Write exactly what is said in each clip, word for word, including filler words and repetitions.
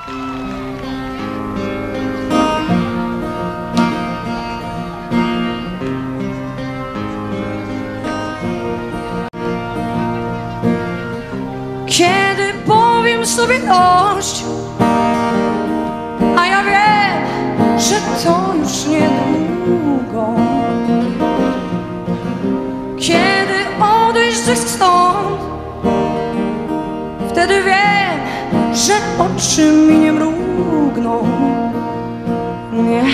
Kiedy powiem sobie dość, a ja wiem, że to już niedługo. Kiedy odejść stąd, wtedy wiem, że oczy mi nie mrugną. Nie.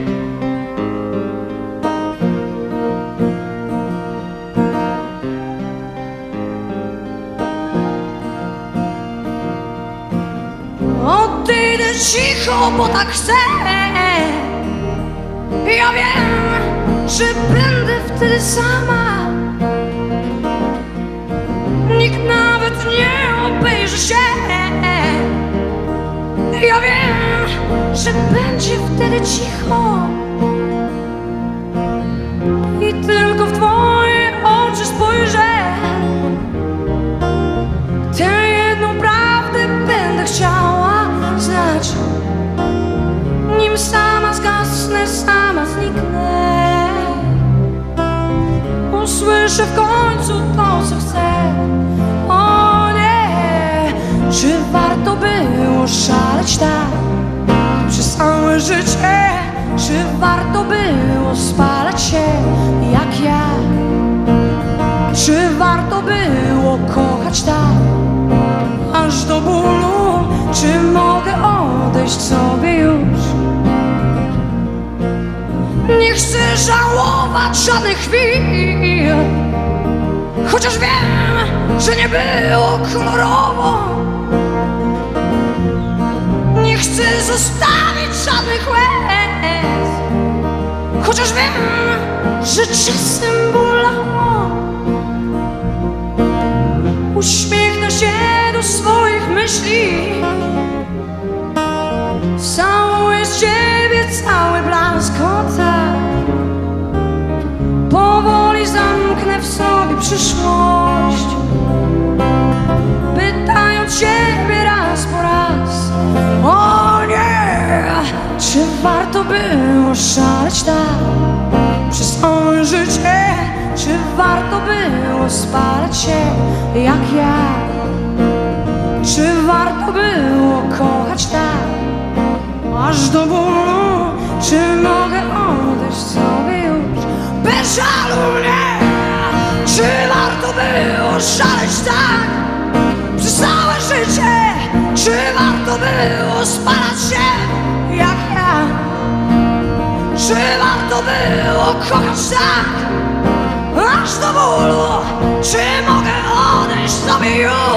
Odejdę cicho, bo tak chcę. Ja wiem, że będę wtedy sama. Nikt nawet nie obejrzy się. Ja wiem, że będzie wtedy cicho. I tylko w twoje oczy spojrzę. Tę jedną prawdę będę chciała znać. Nim sama zgasnę, sama zniknę, usłyszę w końcu to, co chcę. O nie, czy warto było szaleć tak przez całe życie? Czy warto było spalać się jak ja? Czy warto było kochać tak aż do bólu? Czy mogę odejść sobie już? Nie chcę żałować żadnych chwil, chociaż wiem, że nie było kolorowo. Nie chcę zostawić żadnych łez, chociaż wiem, że czasem bolało. Uśmiechnę się do swoich myśli, całuję z ciebie cały blaskota. Powoli zamknę w sobie przyszłość, pytając ciebie raz po raz. O nie, czy warto było szaleć tak przez całe życie? Czy warto było spalać się jak ja? Czy warto było kochać tak aż do bólu? Czy mogę odejść sobie już bez żalu? Nie. Czy warto było szaleć tak przez całe życie? Czy warto było spalać się jak ja? Czy warto było kochać tak aż do bólu? Czy mogę odejść sobie już